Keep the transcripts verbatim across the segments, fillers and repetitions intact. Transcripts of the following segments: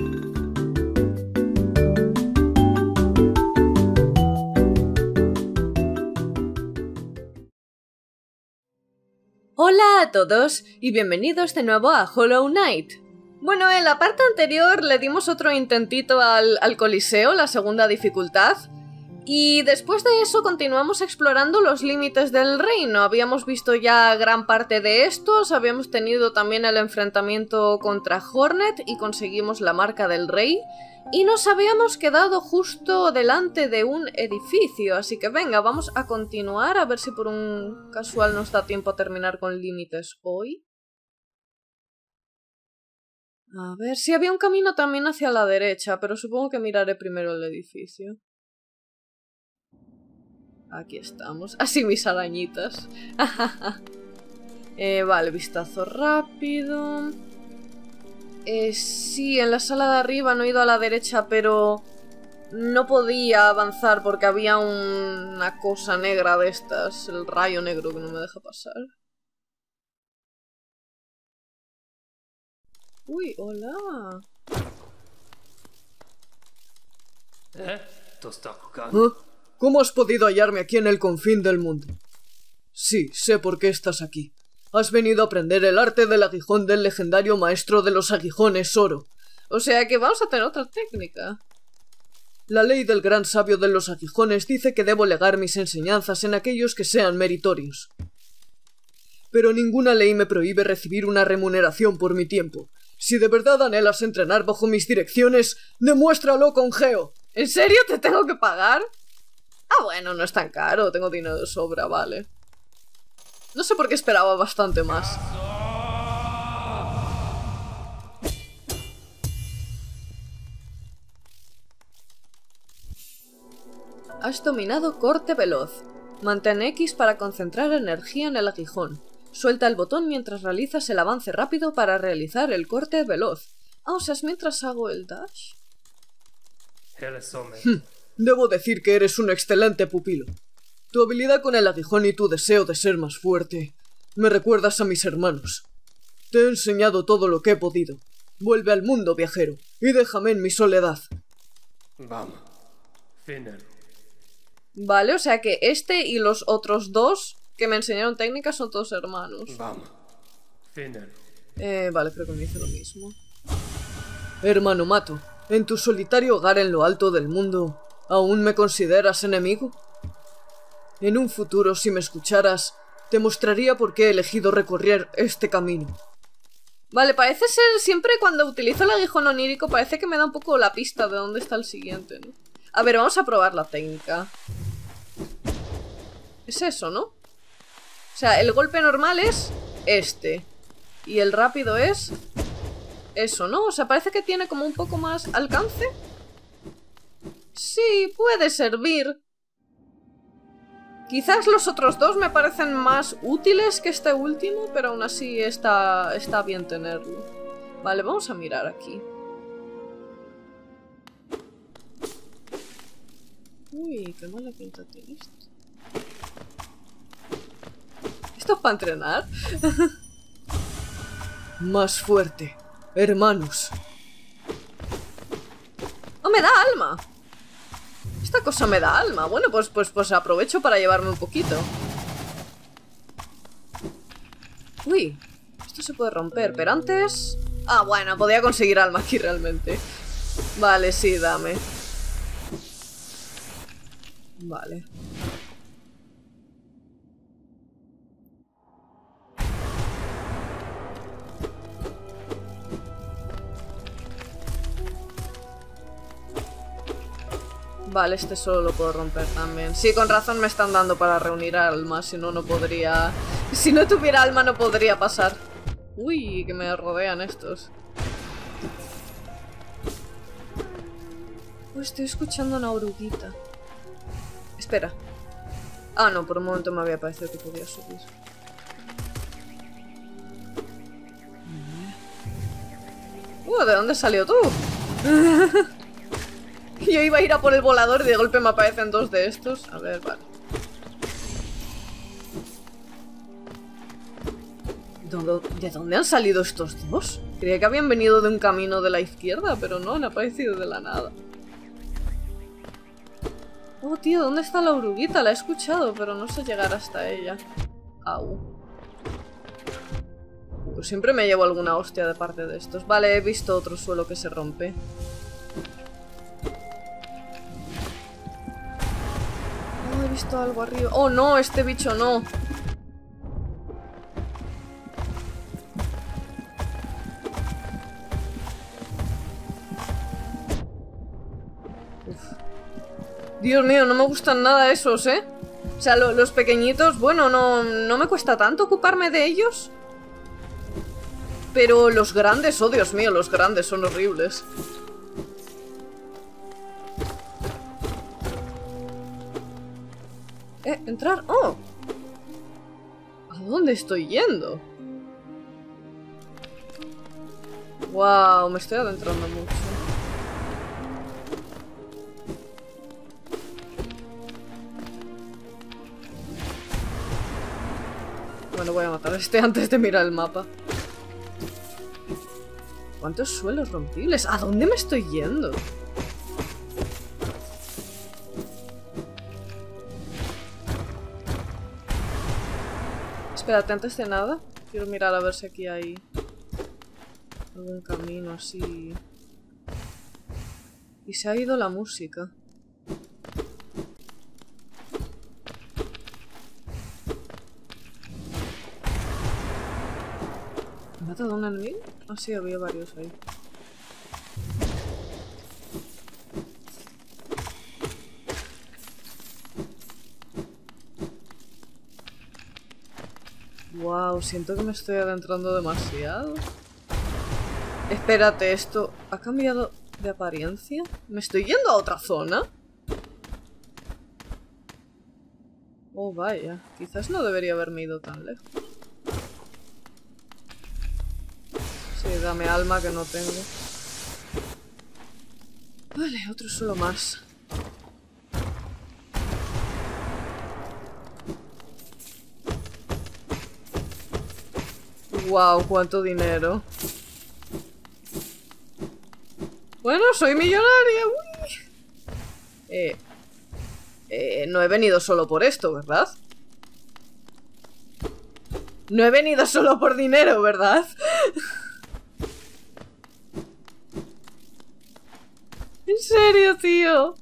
Hola a todos y bienvenidos de nuevo a Hollow Knight. Bueno, en la parte anterior le dimos otro intentito al, al Coliseo, la segunda dificultad, y después de eso continuamos explorando los límites del reino. Habíamos visto ya gran parte de estos, habíamos tenido también el enfrentamiento contra Hornet y conseguimos la marca del rey, y nos habíamos quedado justo delante de un edificio, así que venga, vamos a continuar a ver si por un casual nos da tiempo a terminar con límites hoy. A ver, sí había un camino también hacia la derecha, pero supongo que miraré primero el edificio. Aquí estamos. Así mis arañitas. eh, vale, vistazo rápido. Eh, sí, en la sala de arriba no he ido a la derecha, pero no podía avanzar porque había un... una cosa negra de estas, el rayo negro que no me deja pasar. Uy, hola. ¿Eh? ¿Cómo has podido hallarme aquí en el confín del mundo? Sí, sé por qué estás aquí. Has venido a aprender el arte del aguijón del legendario maestro de los aguijones, Zoro. O sea que vamos a tener otra técnica. La ley del gran sabio de los aguijones dice que debo legar mis enseñanzas en aquellos que sean meritorios. Pero ninguna ley me prohíbe recibir una remuneración por mi tiempo. Si de verdad anhelas entrenar bajo mis direcciones, demuéstralo con Geo. ¿En serio te tengo que pagar? Ah, bueno, no es tan caro, tengo dinero de sobra, vale. No sé por qué esperaba bastante más. Has dominado corte veloz. Mantén X para concentrar energía en el aguijón. Suelta el botón mientras realizas el avance rápido para realizar el corte veloz. Ah, o sea, es mientras hago el dash. Debo decir que eres un excelente pupilo. Tu habilidad con el aguijón y tu deseo de ser más fuerte me recuerdas a mis hermanos. Te he enseñado todo lo que he podido. Vuelve al mundo, viajero, y déjame en mi soledad. Vamos. Final. Vale, o sea que este y los otros dos que me enseñaron técnicas son todos hermanos. Vamos. Final. Eh, vale, creo que me dice lo mismo. Hermano Mato, en tu solitario hogar en lo alto del mundo, ¿aún me consideras enemigo? En un futuro, si me escucharas, te mostraría por qué he elegido recorrer este camino. Vale, parece ser siempre cuando utilizo el aguijón onírico, parece que me da un poco la pista de dónde está el siguiente, ¿no? A ver, vamos a probar la técnica. Es eso, ¿no? O sea, el golpe normal es este. Y el rápido es eso, ¿no? O sea, parece que tiene como un poco más alcance. Sí, puede servir. Quizás los otros dos me parecen más útiles que este último, pero aún así está, está bien tenerlo. Vale, vamos a mirar aquí. Uy, qué mala pinta tiene esto. ¿Esto es para entrenar? Más fuerte, hermanos. ¡Oh, me da alma! Esta cosa me da alma. Bueno, pues, pues, pues aprovecho para llevarme un poquito. Uy, esto se puede romper, pero antes... Ah, bueno, podía conseguir alma aquí realmente. Vale, sí, dame. Vale. Vale, este solo lo puedo romper también. Sí, con razón me están dando para reunir almas. Si no, no podría... Si no tuviera alma no podría pasar. Uy, que me rodean estos. Uy, estoy escuchando una oruguita. Espera. Ah, no, por un momento me había parecido que podía subir. Uh, ¿de dónde salió tú? Yo iba a ir a por el volador y de golpe me aparecen dos de estos. A ver, vale. ¿De dónde han salido estos dos? Creía que habían venido de un camino de la izquierda, pero no, han aparecido de la nada. Oh, tío, ¿dónde está la oruguita? La he escuchado, pero no sé llegar hasta ella. Au. Pues siempre me llevo alguna hostia de parte de estos. Vale, he visto otro suelo que se rompe. Oh, he visto algo arriba. Oh, no, este bicho no. Dios mío, no me gustan nada esos, ¿eh? O sea, lo, los pequeñitos, bueno, no, no me cuesta tanto ocuparme de ellos. Pero los grandes, oh Dios mío, los grandes son horribles. Eh, entrar, oh. ¿A dónde estoy yendo? Wow, me estoy adentrando mucho. Bueno, voy a matar a este antes de mirar el mapa. ¿Cuántos suelos rompibles? ¿A dónde me estoy yendo? Espérate, antes de nada, quiero mirar a ver si aquí hay algún camino así. Y se ha ido la música. ¿Me ha matado un enemigo? Ah, sí, había varios ahí. Wow, siento que me estoy adentrando demasiado. Espérate, ¿esto ha cambiado de apariencia? ¿Me estoy yendo a otra zona? Oh, vaya. Quizás no debería haberme ido tan lejos. Sí, dame alma que no tengo. Vale, otro solo más. Wow, cuánto dinero. Bueno, soy millonaria. Uy. Eh, eh, no he venido solo por esto, ¿verdad? No he venido solo por dinero, ¿verdad? ¿En serio, tío?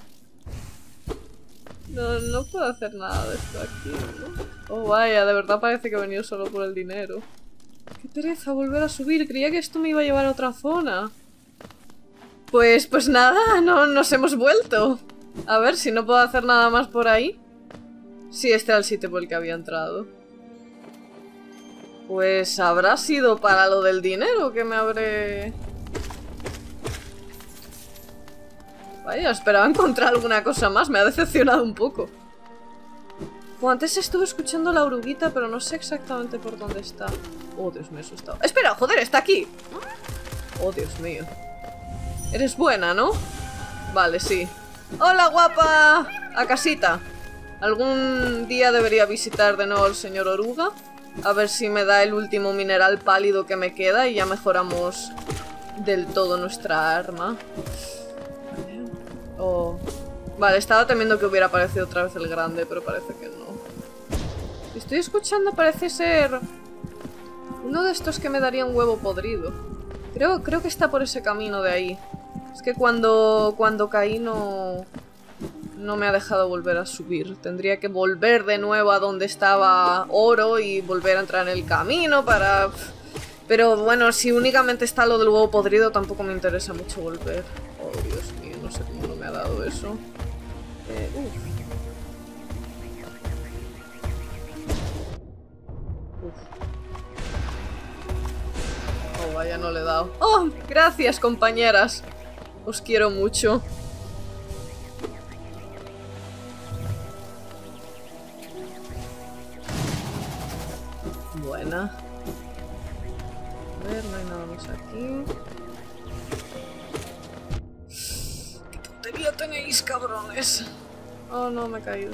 No, no puedo hacer nada de esto aquí, ¿no? Oh, vaya, de verdad parece que he venido solo por el dinero. Qué pereza volver a subir. Creía que esto me iba a llevar a otra zona. Pues, pues nada, no nos hemos vuelto. A ver, si no puedo hacer nada más por ahí. Sí, este era el sitio por el que había entrado. Pues habrá sido para lo del dinero que me habré... Vaya, esperaba encontrar alguna cosa más. Me ha decepcionado un poco. Como antes estuve escuchando la oruguita, pero no sé exactamente por dónde está. Oh, Dios mío, he asustado. ¡Espera! ¡Joder! ¡Está aquí! Oh, Dios mío. Eres buena, ¿no? Vale, sí. ¡Hola, guapa! A casita. Algún día debería visitar de nuevo al señor Oruga. A ver si me da el último mineral pálido que me queda y ya mejoramos del todo nuestra arma. Oh. Vale, estaba temiendo que hubiera aparecido otra vez el grande, pero parece que no. Estoy escuchando, parece ser... uno de estos que me daría un huevo podrido. Creo, creo que está por ese camino de ahí. Es que cuando, cuando caí no... no me ha dejado volver a subir. Tendría que volver de nuevo a donde estaba oro y volver a entrar en el camino para... Pero bueno, si únicamente está lo del huevo podrido, tampoco me interesa mucho volver. Oh, Dios mío, no sé cómo no me ha dado eso. Eh, uf. Uf. Oh, vaya, no le he dado. ¡Oh! Gracias, compañeras. Os quiero mucho. Buena. A ver, no hay nada más aquí. ¿Qué tontería tenéis, cabrones? Oh, no, me he caído.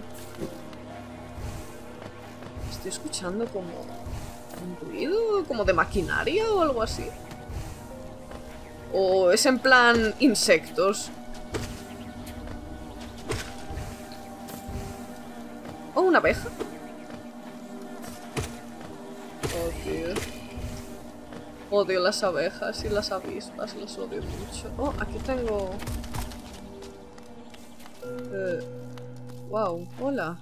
Estoy escuchando como... un ruido, como de maquinaria o algo así. ¿O es en plan insectos? ¿O una abeja? Oh, tío. Odio las abejas y las avispas, las odio mucho. Oh, aquí tengo... Eh... Wow, hola.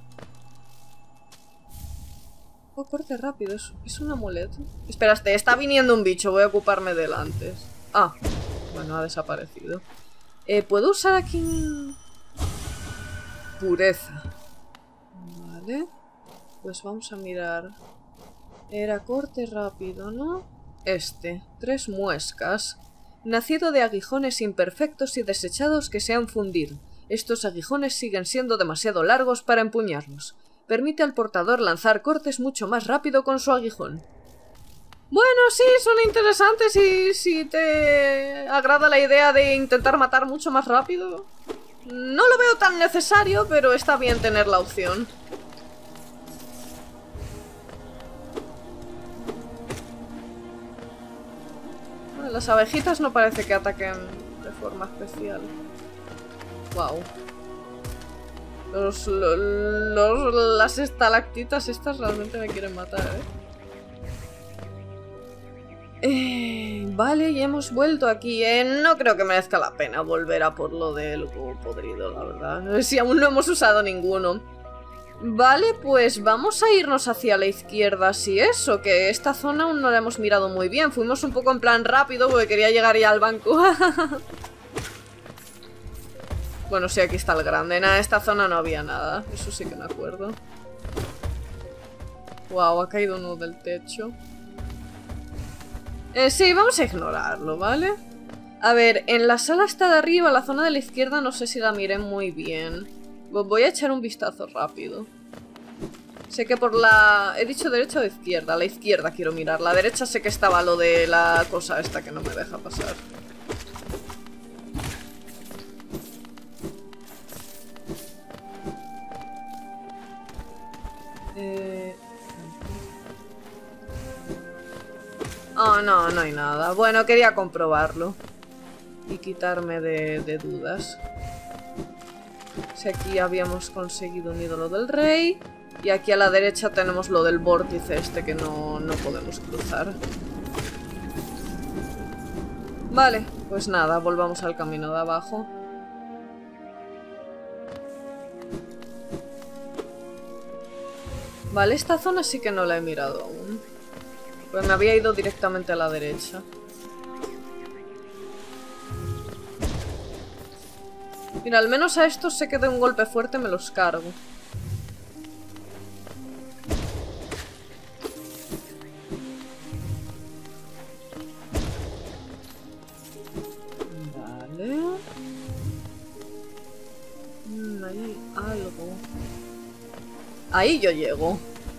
Oh, corte rápido, es, es un amuleto. Espera, te está viniendo un bicho, voy a ocuparme de él antes. Ah, bueno, ha desaparecido. Eh, ¿puedo usar aquí...? Pureza. Vale. Pues vamos a mirar. Era corte rápido, ¿no? Este. Tres muescas. Nacido de aguijones imperfectos y desechados que se han fundido. Estos aguijones siguen siendo demasiado largos para empuñarlos. Permite al portador lanzar cortes mucho más rápido con su aguijón. Bueno, sí, son interesantes y si te agrada la idea de intentar matar mucho más rápido. No lo veo tan necesario, pero está bien tener la opción. Bueno, las abejitas no parece que ataquen de forma especial. Wow. Los, los, los, las estalactitas estas realmente me quieren matar, ¿eh? Eh, vale, ya hemos vuelto aquí, ¿eh? No creo que merezca la pena volver a por lo del huevo podrido, la verdad. Si aún no hemos usado ninguno. Vale, pues vamos a irnos hacia la izquierda, si eso, que esta zona aún no la hemos mirado muy bien. Fuimos un poco en plan rápido porque quería llegar ya al banco. Bueno, sí, aquí está el grande. En esta zona no había nada. Eso sí que me acuerdo. Wow, ha caído uno del techo. Eh, sí, vamos a ignorarlo, ¿vale? A ver, en la sala está de arriba, la zona de la izquierda no sé si la miré muy bien. Voy a echar un vistazo rápido. Sé que por la... He dicho derecha o izquierda. La izquierda quiero mirar. La derecha sé que estaba lo de la cosa esta que no me deja pasar. Eh... Oh, no, no hay nada. Bueno, quería comprobarlo. Y quitarme de, de dudas. Si aquí habíamos conseguido un ídolo del rey. Y aquí a la derecha tenemos lo del vórtice este que no, no podemos cruzar. Vale, pues nada, volvamos al camino de abajo. Vale, esta zona sí que no la he mirado aún. Pues me había ido directamente a la derecha. Mira, al menos a estos sé que de un golpe fuerte me los cargo. Vale. Mm, ahí algo. Ahí yo llego.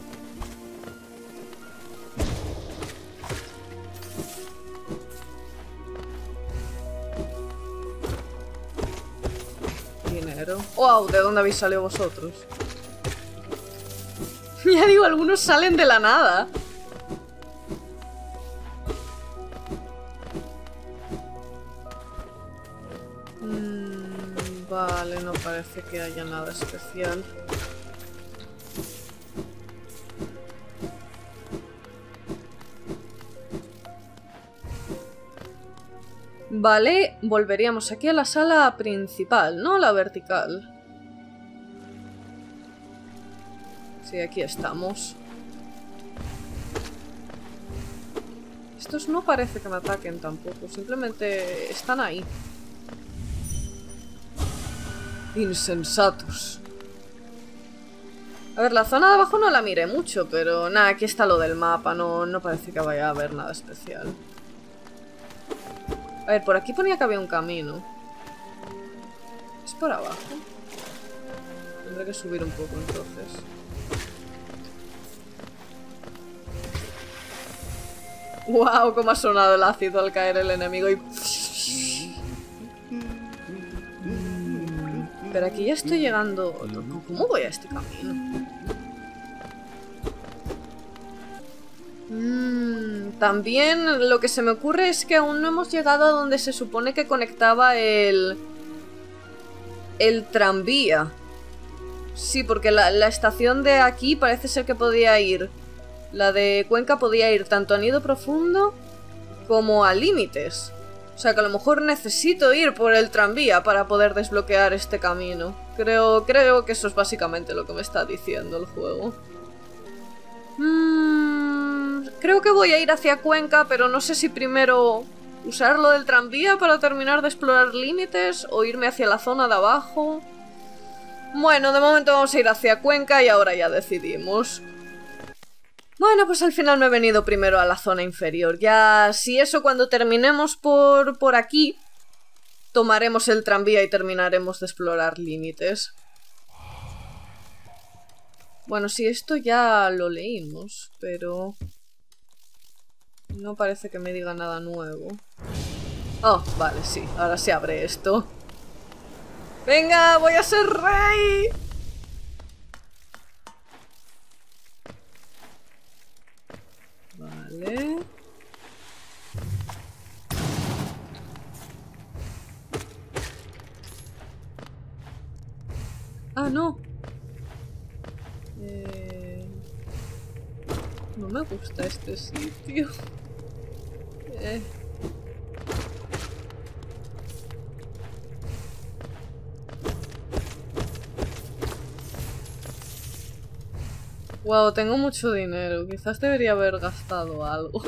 Wow, ¿de dónde habéis salido vosotros? Ya digo, algunos salen de la nada. Mm, vale, no parece que haya nada especial. Vale, volveríamos aquí a la sala principal, ¿no? La vertical. Sí, aquí estamos. Estos no parece que me ataquen tampoco, simplemente están ahí. Insensatos. A ver, la zona de abajo no la miré mucho, pero nada, aquí está lo del mapa, no, no parece que vaya a haber nada especial. A ver, por aquí ponía que había un camino. ¿Es por abajo? Tendré que subir un poco entonces. ¡Wow! Cómo ha sonado el ácido al caer el enemigo y... Pero aquí ya estoy llegando... ¿Cómo voy a este camino? Mm, también lo que se me ocurre es que aún no hemos llegado a donde se supone que conectaba el... el tranvía. Sí, porque la, la estación de aquí parece ser que podía ir... La de Cuenca podía ir tanto a Nido Profundo como a Límites. O sea que a lo mejor necesito ir por el tranvía para poder desbloquear este camino. Creo, creo que eso es básicamente lo que me está diciendo el juego. Mm, creo que voy a ir hacia Cuenca, pero no sé si primero usar lo del tranvía para terminar de explorar Límites o irme hacia la zona de abajo. Bueno, de momento vamos a ir hacia Cuenca y ahora ya decidimos. Bueno, pues al final me he venido primero a la zona inferior. Ya, si eso, cuando terminemos por, por aquí, tomaremos el tranvía y terminaremos de explorar Límites. Bueno, sí, esto ya lo leímos, pero... no parece que me diga nada nuevo. Oh, vale, sí, ahora se abre esto. ¡Venga, voy a ser rey! Vale. Ah, no. Eh... No me gusta este sitio. Eh... Wow, tengo mucho dinero. Quizás debería haber gastado algo.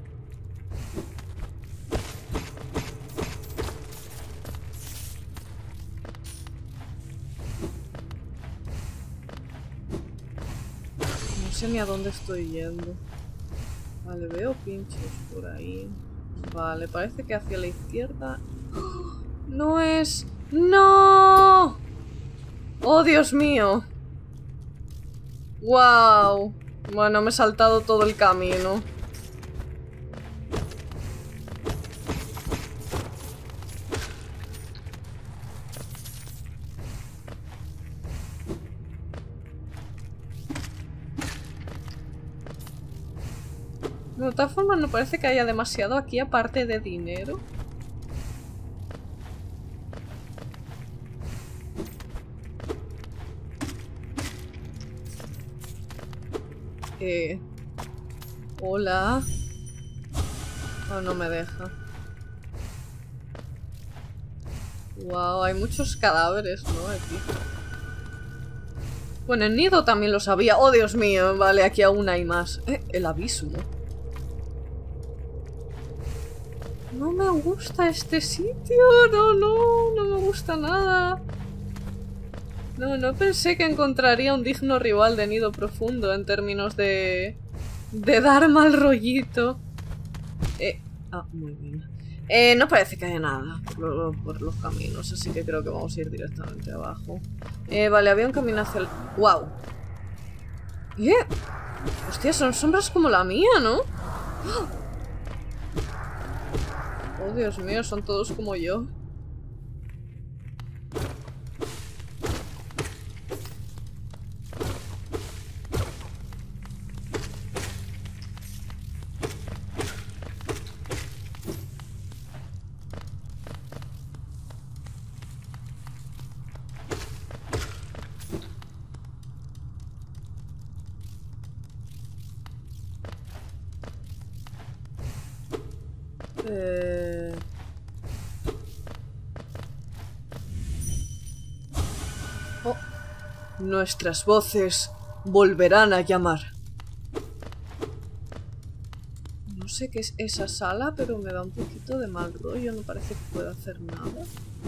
No sé ni a dónde estoy yendo. Vale, veo pinchos por ahí. Vale, parece que hacia la izquierda... ¡Oh! ¡No es! ¡No! ¡Oh, Dios mío! ¡Wow! Bueno, me he saltado todo el camino. De todas formas, no parece que haya demasiado aquí aparte de dinero. Eh... Hola. Oh, no me deja. Wow, hay muchos cadáveres, ¿no? Aquí. Bueno, en Nido también lo sabía. Oh, Dios mío. Vale, aquí aún hay más. Eh, el abismo. No me gusta este sitio. No, no, no me gusta nada. No, no pensé que encontraría un digno rival de Nido Profundo en términos de... de dar mal rollito. Eh... Ah, muy bien. Eh, no parece que haya nada por, lo, por los caminos, así que creo que vamos a ir directamente abajo. Eh, vale, había un camino hacia el... ¡Wow! ¿Eh? Hostia, son sombras como la mía, ¿no? Oh, Dios mío, son todos como yo. Eh... Oh. Nuestras voces volverán a llamar. No sé qué es esa sala, pero me da un poquito de mal rollo. No parece que pueda hacer nada.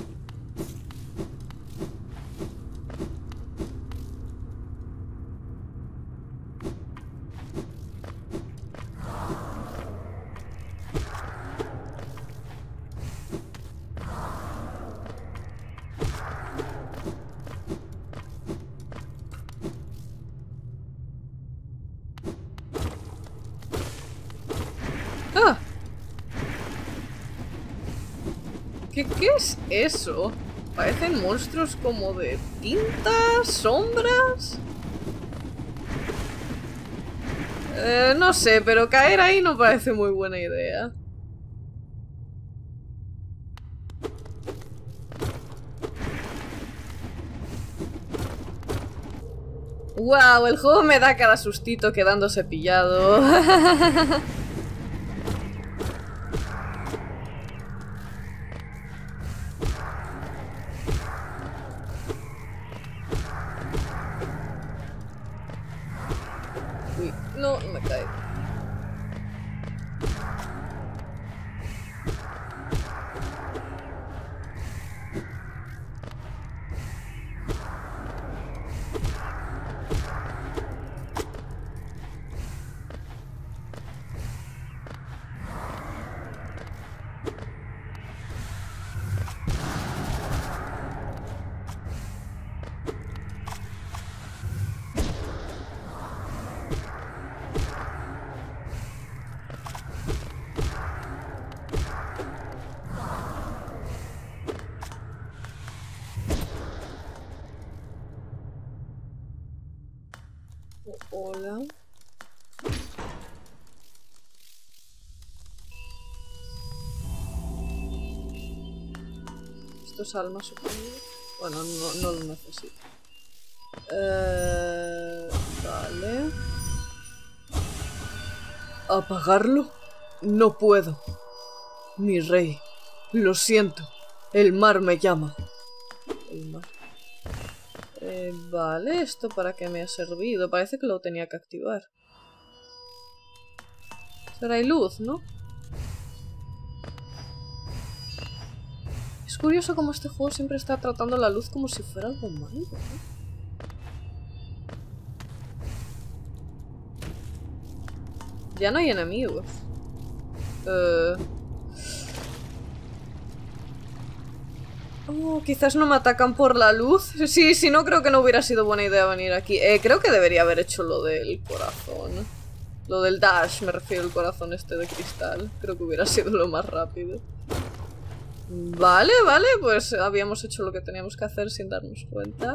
¿Qué, ¿Qué es eso? Parecen monstruos como de tinta, sombras. Eh, no sé, pero caer ahí no parece muy buena idea. ¡Wow! El juego me da cada sustito quedándose pillado. Uy, no, no me cae. Hola. Esto es alma, supongo. Bueno, no, no lo necesito. Eh, vale. ¿Apagarlo? No puedo. Mi rey. Lo siento. El mar me llama. El mar. Eh, vale, ¿esto para qué me ha servido? Parece que lo tenía que activar. Pero hay luz, ¿no? Es curioso cómo este juego siempre está tratando la luz como si fuera algo malo, ¿no? Ya no hay enemigos. Eh... Oh, quizás no me atacan por la luz. Sí, sí, no creo que no hubiera sido buena idea venir aquí. Eh, creo que debería haber hecho lo del corazón. Lo del dash, me refiero al corazón este de cristal. Creo que hubiera sido lo más rápido. Vale, vale, pues habíamos hecho lo que teníamos que hacer sin darnos cuenta.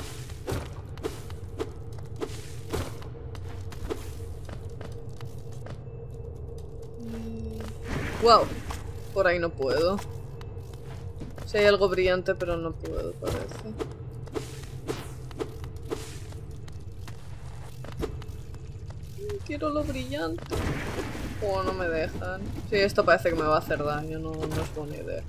Wow, por ahí no puedo. Si hay algo brillante, pero no puedo, parece. Quiero lo brillante. Oh, no me dejan. Sí, esto parece que me va a hacer daño, no, no es buena idea.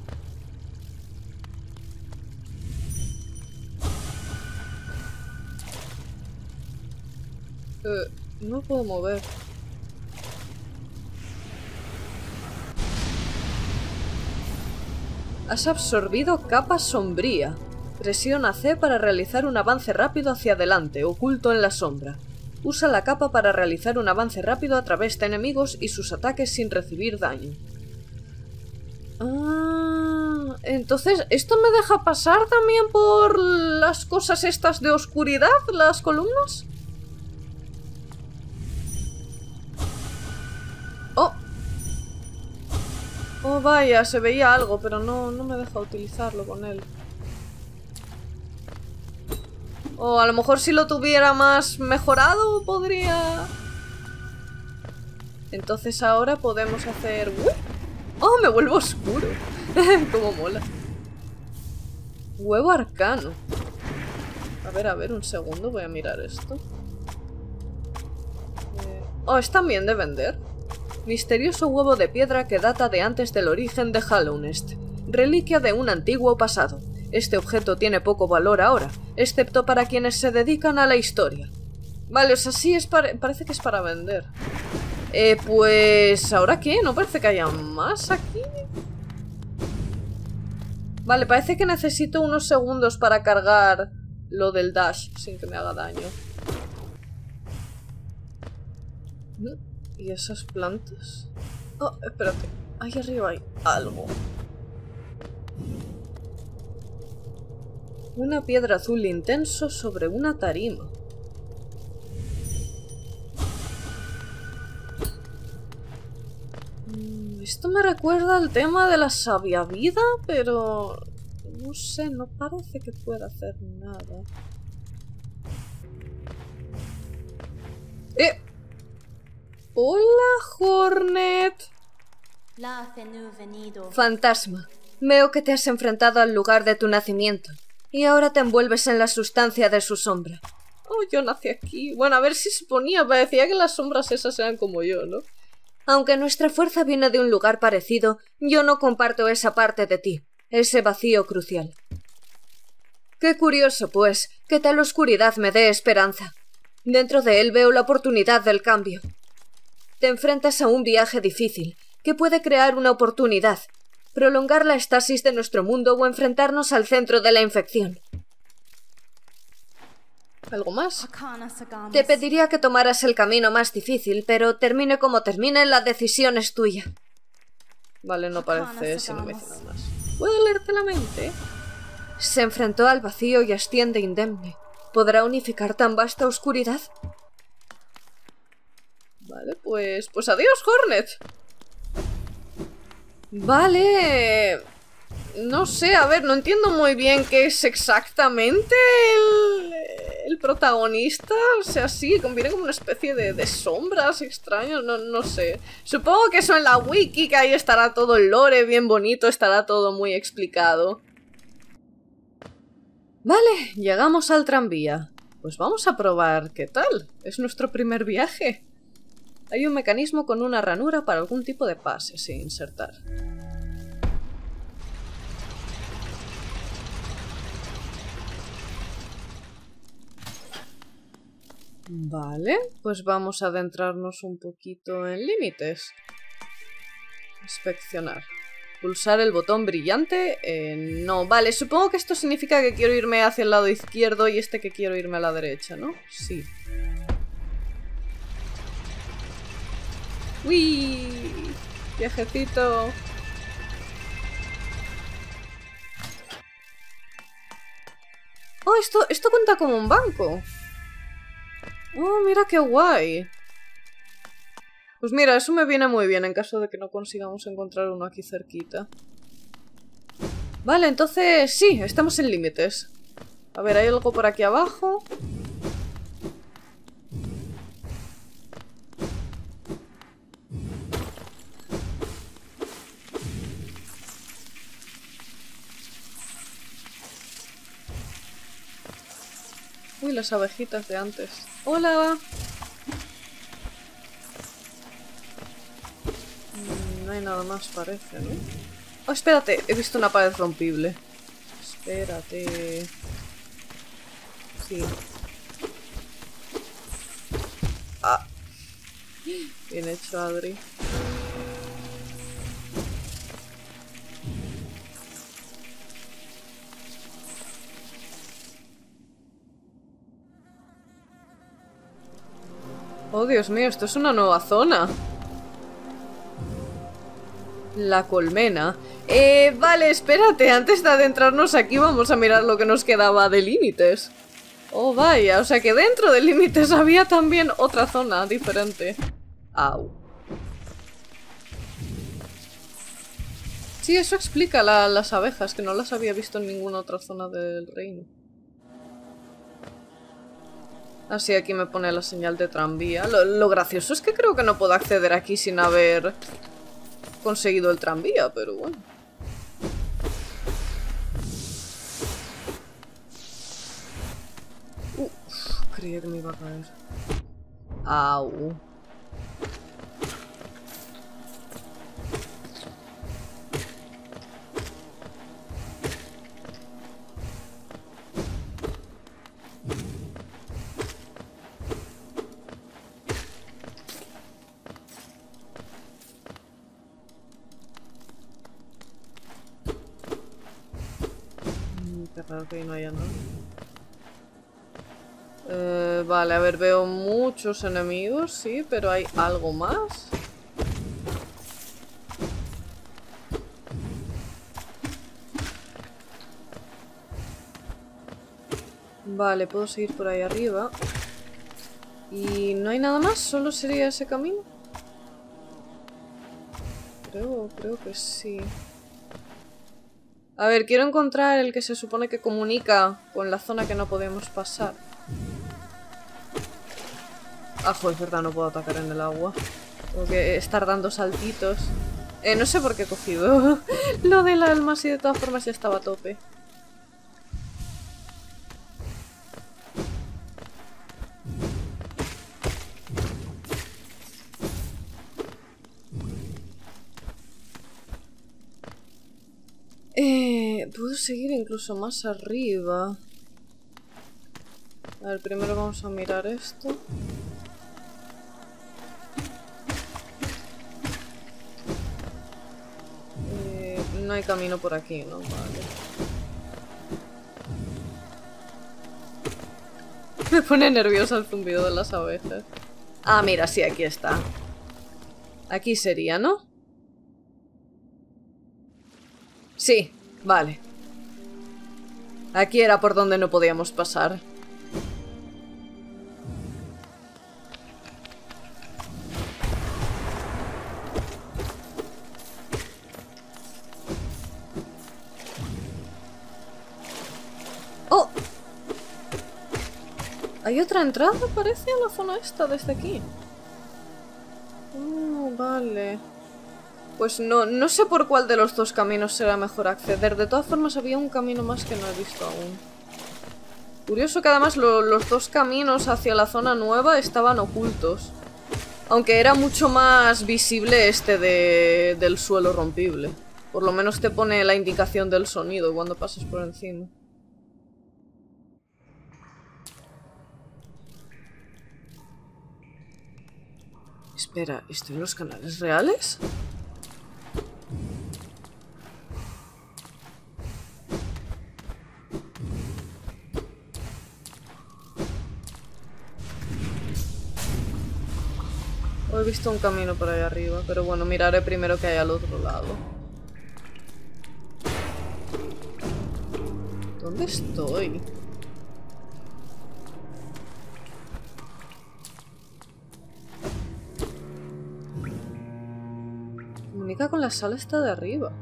Eh, no me puedo mover. Has absorbido capa sombría. Presiona C para realizar un avance rápido hacia adelante, oculto en la sombra. Usa la capa para realizar un avance rápido a través de enemigos y sus ataques sin recibir daño. Ah, entonces, ¿esto me deja pasar también por las cosas estas de oscuridad, las columnas? Oh. Oh, vaya, se veía algo, pero no, no me deja utilizarlo con él. O a lo mejor si lo tuviera más mejorado podría... Entonces ahora podemos hacer... ¡Uh! ¡Oh, me vuelvo oscuro! Cómo mola. Huevo arcano. A ver, a ver, un segundo, voy a mirar esto. Eh... Oh, es también de vender. Misterioso huevo de piedra que data de antes del origen de Hallownest. Reliquia de un antiguo pasado. Este objeto tiene poco valor ahora, excepto para quienes se dedican a la historia. Vale, o sea, sí, es para... parece que es para vender. Eh, pues... ¿ahora qué? ¿No parece que haya más aquí? Vale, parece que necesito unos segundos para cargar lo del dash sin que me haga daño. ¿Y esas plantas? Oh, espérate. Ahí arriba hay algo. Una piedra azul intenso sobre una tarima. Esto me recuerda al tema de la sabia vida, pero... no sé, no parece que pueda hacer nada. ¡Eh! Hola, Hornet. Fantasma, veo que te has enfrentado al lugar de tu nacimiento y ahora te envuelves en la sustancia de su sombra. Oh, yo nací aquí. Bueno, a ver si se ponía, parecía que las sombras esas eran como yo, ¿no? Aunque nuestra fuerza viene de un lugar parecido, yo no comparto esa parte de ti, ese vacío crucial. Qué curioso, pues, que tal oscuridad me dé esperanza. Dentro de él veo la oportunidad del cambio. Te enfrentas a un viaje difícil, que puede crear una oportunidad, prolongar la estasis de nuestro mundo o enfrentarnos al centro de la infección. ¿Algo más? Te pediría que tomaras el camino más difícil, pero termine como termine, la decisión es tuya. Vale, no parece, si no me dice nada más. ¿Puedo leerte la mente? Se enfrentó al vacío y asciende indemne. ¿Podrá unificar tan vasta oscuridad? Vale, pues... Pues adiós, Hornet. Vale... No sé, a ver, no entiendo muy bien qué es exactamente el, el protagonista. O sea, sí, viene como una especie de, de sombras extrañas, no, no sé. Supongo que eso en la wiki, que ahí estará todo el lore bien bonito, estará todo muy explicado. Vale, llegamos al tranvía. Pues vamos a probar qué tal. Es nuestro primer viaje. Hay un mecanismo con una ranura para algún tipo de pase, sí, insertar. Vale, pues vamos a adentrarnos un poquito en límites. Inspeccionar. Pulsar el botón brillante. Eh, no, vale, supongo que esto significa que quiero irme hacia el lado izquierdo y este que quiero irme a la derecha, ¿no? Sí. ¡Uy! Viajecito. Oh, esto, esto cuenta como un banco. Oh, mira qué guay. Pues mira, eso me viene muy bien en caso de que no consigamos encontrar uno aquí cerquita. Vale, entonces sí, estamos en límites. A ver, hay algo por aquí abajo. Uy, las abejitas de antes. ¡Hola! Mm, no hay nada más, parece, ¿no? Oh, espérate, he visto una pared rompible. Espérate... Sí. Ah. Bien hecho, Adri. Oh, Dios mío, esto es una nueva zona. La colmena. Eh, vale, espérate, antes de adentrarnos aquí vamos a mirar lo que nos quedaba de límites. Oh, vaya, o sea que dentro de límites había también otra zona diferente. Au. Sí, eso explica la, las abejas, que no las había visto en ninguna otra zona del reino. Así aquí me pone la señal de tranvía. Lo, lo gracioso es que creo que no puedo acceder aquí sin haber conseguido el tranvía, pero bueno. Uf, creía que me iba a caer. Au. Qué raro que ahí no haya nada. Eh, vale, a ver, veo muchos enemigos, sí, pero hay algo más. Vale, puedo seguir por ahí arriba. Y no hay nada más, solo sería ese camino. Creo, creo que sí. A ver, quiero encontrar el que se supone que comunica con la zona que no podemos pasar. Ah, joder, es verdad, no puedo atacar en el agua. Tengo que estar dando saltitos. Eh, no sé por qué he cogido lo del alma, si de todas formas ya estaba a tope. Eh, puedo seguir incluso más arriba. A ver, primero vamos a mirar esto. Eh, no hay camino por aquí, ¿no? Vale. Me pone nerviosa el zumbido de las abejas. Ah, mira, sí, aquí está. Aquí sería, ¿no? Sí, vale. Aquí era por donde no podíamos pasar. ¡Oh! Hay otra entrada, parece, a la zona esta desde aquí. Oh, vale. Pues no, no sé por cuál de los dos caminos será mejor acceder. De todas formas, había un camino más que no he visto aún. Curioso que además lo, los dos caminos hacia la zona nueva estaban ocultos. Aunque era mucho más visible este de, del suelo rompible. Por lo menos te pone la indicación del sonido cuando pasas por encima. Espera, ¿estoy en los canales reales? O he visto un camino por ahí arriba, pero bueno, miraré primero que hay al otro lado. ¿Dónde estoy? Comunica con la sala esta de arriba.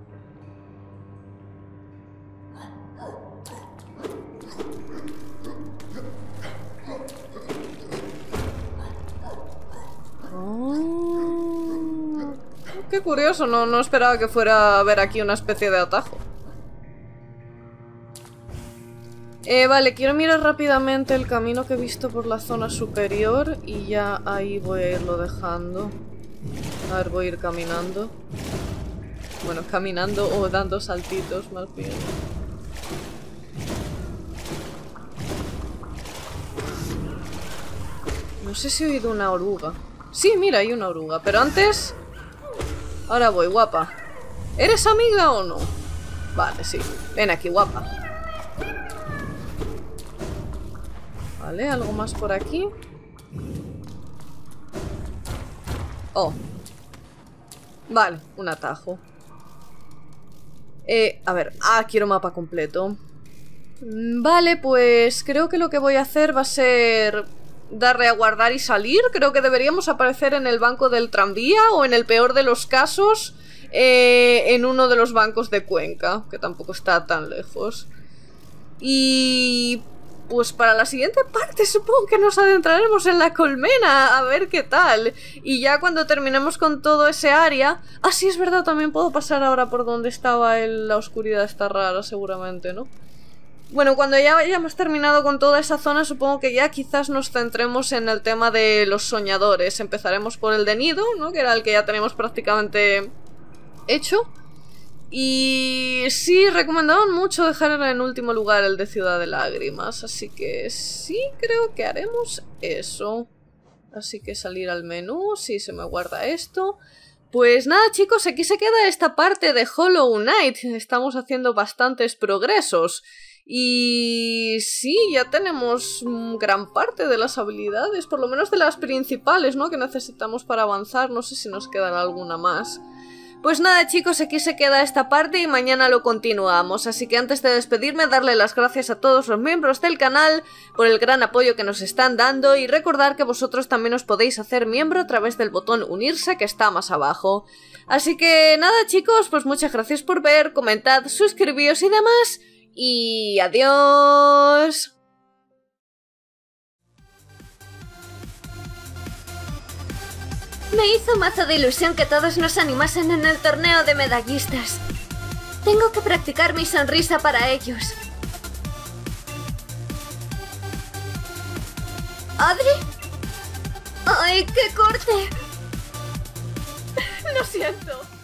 Oh, qué curioso, no, no esperaba que fuera a haber aquí una especie de atajo. Eh, vale, quiero mirar rápidamente el camino que he visto por la zona superior y ya ahí voy a irlo dejando. A ver, voy a ir caminando. Bueno, caminando o dando saltitos, más bien. No sé si he oído una oruga. Sí, mira, hay una oruga. Pero antes... Ahora voy, guapa. ¿Eres amiga o no? Vale, sí. Ven aquí, guapa. Vale, algo más por aquí. Oh. Vale, un atajo. Eh, a ver. Ah, quiero mapa completo. Vale, pues creo que lo que voy a hacer va a ser darle a guardar y salir. Creo que deberíamos aparecer en el banco del tranvía o en el peor de los casos eh, en uno de los bancos de Cuenca, que tampoco está tan lejos. Y... pues para la siguiente parte supongo que nos adentraremos en la colmena, a ver qué tal. Y ya cuando terminemos con todo ese área... Ah, sí, es verdad, también puedo pasar ahora por donde estaba el, la oscuridad esta rara, seguramente, ¿no? Bueno, cuando ya hayamos terminado con toda esa zona, supongo que ya quizás nos centremos en el tema de los soñadores. Empezaremos por el de Nido, ¿no? Que era el que ya tenemos prácticamente hecho. Y sí, recomendaban mucho dejar en último lugar el de Ciudad de Lágrimas, así que sí, creo que haremos eso. Así que salir al menú, sí, se me guarda esto. Pues nada, chicos, aquí se queda esta parte de Hollow Knight. Estamos haciendo bastantes progresos. Y sí, ya tenemos gran parte de las habilidades, por lo menos de las principales, ¿no? Que necesitamos para avanzar. No sé si nos quedará alguna más. Pues nada, chicos, aquí se queda esta parte y mañana lo continuamos, así que antes de despedirme, darle las gracias a todos los miembros del canal por el gran apoyo que nos están dando y recordar que vosotros también os podéis hacer miembro a través del botón unirse que está más abajo. Así que nada, chicos, pues muchas gracias por ver, comentad, suscribíos y demás, y adiós. Me hizo mazo de ilusión que todos nos animasen en el torneo de medallistas. Tengo que practicar mi sonrisa para ellos. ¿Adri? ¡Ay, qué corte! Lo siento.